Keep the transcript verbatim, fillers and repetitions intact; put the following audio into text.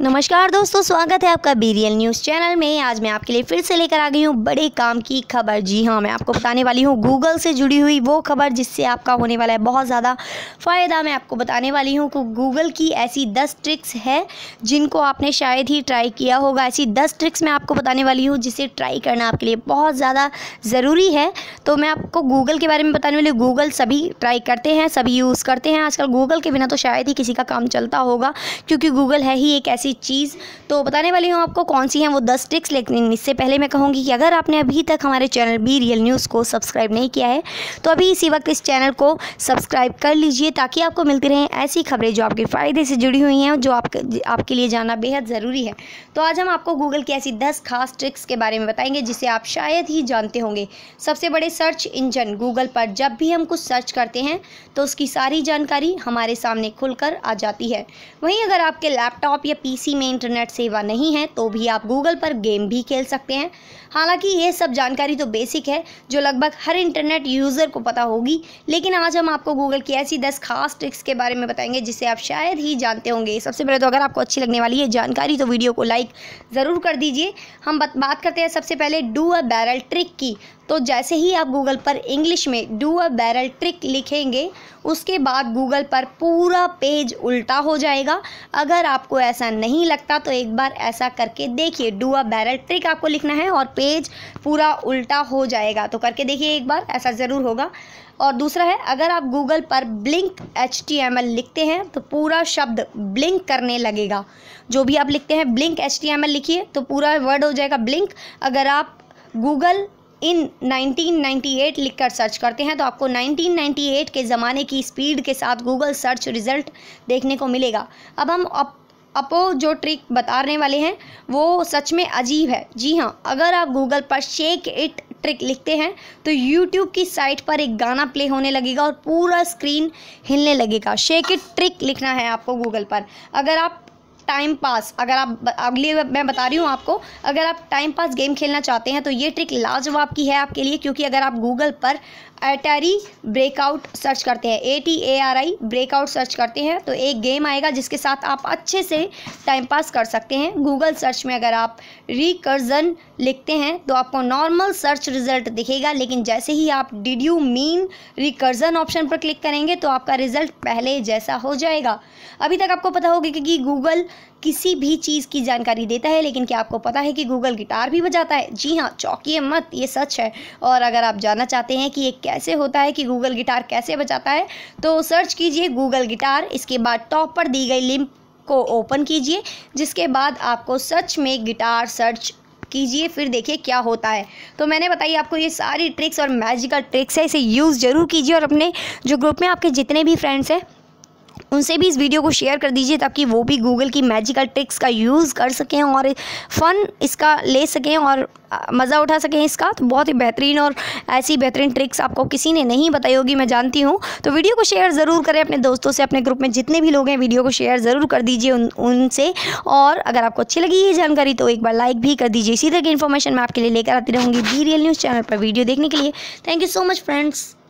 नमस्कार दोस्तों, स्वागत है आपका बी रियल न्यूज़ चैनल में। आज मैं आपके लिए फिर से लेकर आ गई हूँ बड़े काम की खबर। जी हाँ, मैं आपको बताने वाली हूँ गूगल से जुड़ी हुई वो खबर जिससे आपका होने वाला है बहुत ज़्यादा फ़ायदा। मैं आपको बताने वाली हूँ कि गूगल की ऐसी दस ट्रिक्स है जिनको आपने शायद ही ट्राई किया होगा। ऐसी दस ट्रिक्स मैं आपको बताने वाली हूँ जिसे ट्राई करना आपके लिए बहुत ज़्यादा ज़रूरी है। तो मैं आपको गूगल के बारे में बताने वाली हूँ। गूगल सभी ट्राई करते हैं, सभी यूज़ करते हैं। आजकल गूगल के बिना तो शायद ही किसी का काम चलता होगा, क्योंकि गूगल है ही एक ऐसी चीज़। तो बताने वाली हूँ आपको कौन सी हैं वो दस ट्रिक्स। लेकिन इससे पहले मैं कहूँगी कि अगर आपने अभी तक हमारे चैनल बी रियल न्यूज़ को सब्सक्राइब नहीं किया है तो अभी इसी वक्त इस चैनल को सब्सक्राइब कर लीजिए, ताकि आपको मिलती रहें ऐसी खबरें जो आपके फ़ायदे से जुड़ी हुई हैं, जो आपके आपके लिए जानना बेहद ज़रूरी है। तो आज हम आपको गूगल की ऐसी दस खास ट्रिक्स के बारे में बताएंगे जिसे आप शायद ही जानते होंगे। सबसे बड़े सर्च इंजन गूगल पर जब भी हम कुछ सर्च करते हैं तो उसकी सारी जानकारी हमारे सामने खुलकर आ जाती है। वहीं अगर आपके लैपटॉप या पीसी में इंटरनेट सेवा नहीं है तो भी आप गूगल पर गेम भी खेल सकते हैं। हालांकि ये सब जानकारी तो बेसिक है जो लगभग हर इंटरनेट यूज़र को पता होगी, लेकिन आज हम आपको गूगल की ऐसी दस खास ट्रिक्स के बारे में बताएंगे जिसे आप शायद ही जानते होंगे। सबसे पहले तो अगर आपको अच्छी लगने वाली है जानकारी तो वीडियो को लाइक ज़रूर कर दीजिए। हम बात करते हैं सबसे पहले डू अ बैरल ट्रिक की। तो जैसे ही आप गूगल पर इंग्लिश में डू अ बैरल ट्रिक लिखेंगे उसके बाद गूगल पर पूरा पेज उल्टा हो जाएगा। अगर आपको ऐसा नहीं लगता तो एक बार ऐसा करके देखिए। डू अ बैरल ट्रिक आपको लिखना है और पेज पूरा उल्टा हो जाएगा। तो करके देखिए एक बार, ऐसा ज़रूर होगा। और दूसरा है, अगर आप गूगल पर blink H T M L लिखते हैं तो पूरा शब्द ब्लिंक करने लगेगा। जो भी आप लिखते हैं blink H T M L लिखिए तो पूरा वर्ड हो जाएगा ब्लिंक। अगर आप Google in nineteen ninety eight लिखकर सर्च करते हैं तो आपको नाइनटीन नाइंटी एट के ज़माने की स्पीड के साथ गूगल सर्च रिज़ल्ट देखने को मिलेगा। अब हम अप अपो जो ट्रिक बताने वाले हैं वो सच में अजीब है। जी हाँ, अगर आप गूगल पर शेक इट ट्रिक लिखते हैं तो यूट्यूब की साइट पर एक गाना प्ले होने लगेगा और पूरा स्क्रीन हिलने लगेगा। शेक इट ट्रिक लिखना है आपको गूगल पर। अगर आप टाइम पास अगर आप अगली मैं बता रही हूँ आपको, अगर आप टाइम पास गेम खेलना चाहते हैं तो ये ट्रिक लाजवाब की है आपके लिए, क्योंकि अगर आप गूगल पर एटारी ब्रेकआउट सर्च करते हैं, A T A R I breakout search करते हैं तो एक गेम आएगा जिसके साथ आप अच्छे से टाइम पास कर सकते हैं। गूगल सर्च में अगर आप रिकर्जन लिखते हैं तो आपको नॉर्मल सर्च रिजल्ट दिखेगा, लेकिन जैसे ही आप did you mean recursion option पर क्लिक करेंगे तो आपका रिजल्ट पहले जैसा हो जाएगा। अभी तक आपको पता होगा कि गूगल किसी भी चीज़ की जानकारी देता है, लेकिन क्या आपको पता है कि गूगल गिटार भी बजाता है? जी हाँ, चौंकिए मत, ये सच है। और अगर आप जानना चाहते हैं कि ये कैसे होता है, कि गूगल गिटार कैसे बजाता है, तो सर्च कीजिए गूगल गिटार। इसके बाद टॉप पर दी गई लिंक को ओपन कीजिए, जिसके बाद आपको सच में गिटार सर्च कीजिए, फिर देखिए क्या होता है। तो मैंने बताई आपको ये सारी ट्रिक्स और मैजिकल ट्रिक्स है, इसे यूज़ ज़रूर कीजिए और अपने जो ग्रुप में आपके जितने भी फ्रेंड्स हैं उनसे भी इस वीडियो को शेयर कर दीजिए, ताकि वो भी गूगल की मैजिकल ट्रिक्स का यूज़ कर सकें और फ़न इसका ले सकें और मज़ा उठा सकें इसका। तो बहुत ही बेहतरीन और ऐसी बेहतरीन ट्रिक्स आपको किसी ने नहीं बताई होगी, मैं जानती हूँ। तो वीडियो को शेयर ज़रूर करें अपने दोस्तों से, अपने ग्रुप में जितने भी लोग हैं वीडियो को शेयर ज़रूर कर दीजिए उन उनसे। और अगर आपको अच्छी लगी ये जानकारी तो एक बार लाइक भी कर दीजिए। इसी तरह की इन्फॉर्मेशन मैं आपके लिए लेकर आती रहूँगी बी रियल न्यूज़ चैनल पर वीडियो देखने के लिए। Thank you so much friends.